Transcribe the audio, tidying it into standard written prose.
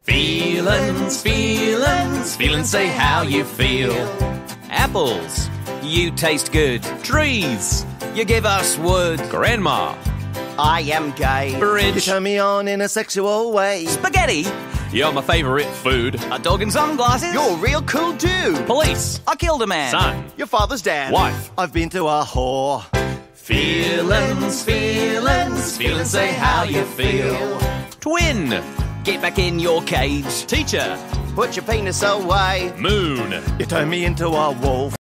Feelings, feelings, feelings, say how you feel. Apples, you taste good. Trees, you give us wood. Grandma, I am gay. Bridge. You turn me on in a sexual way. spaghetti, you're my favourite food. A dog in sunglasses. You're a real cool dude. Police, I killed a man. son, Your father's dad. wife. I've been to a whore. Feelings, feelings, feelings, say how you feel. Twin, Get back in your cage. teacher, Put your penis away. moon. You turn me into a wolf.